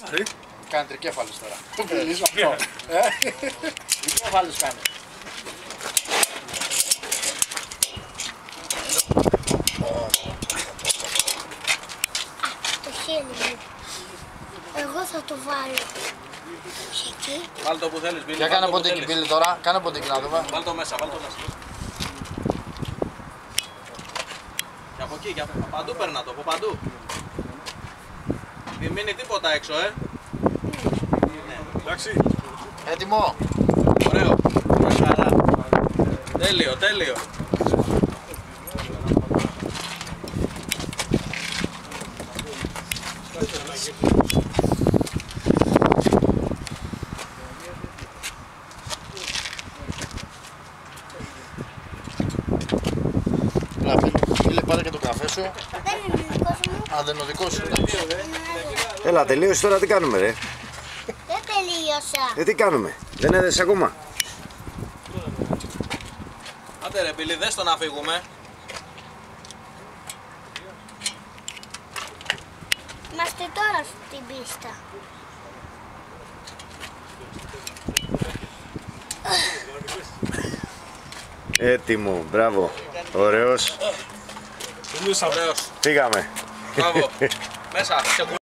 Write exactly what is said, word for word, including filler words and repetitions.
Κάνει τρικέφαλος τώρα. Το πιλείς αυτό. Τρικέφαλος κάνει. Το χέρι μου. Εγώ θα το βάλω. Εκεί. Βάλ' το που θέλεις, Μπίλη. Για κάνε ποντίκι Μπίλη τώρα. Κάνε ποντίκι να δούμε. Βάλ' το μέσα, βάλ' το μέσα. Και από εκεί, και από παντού παίρνα το, από παντού. Μην μείνει τίποτα έξω, ε. Εντάξει. Έτοιμο. Ωραίο. Μια χαρά. Τέλειο, τέλειο. Φίλε, πάρε και το καφέ σου. Δεν είναι δικός μου. Α, δεν είναι ο δικός σου. Έλα, τελείωσε τώρα, τι κάνουμε ρε. Δεν τελείωσα. Ε, τι κάνουμε, δεν έδεσαι ακόμα. Άντε ρε Μπίλη, δες το να φύγουμε. Είμαστε τώρα στην πίστα. Έτοιμο, μπράβο, ωραίος. Ωραίος. Φύγαμε. Μπράβο. Μέσα.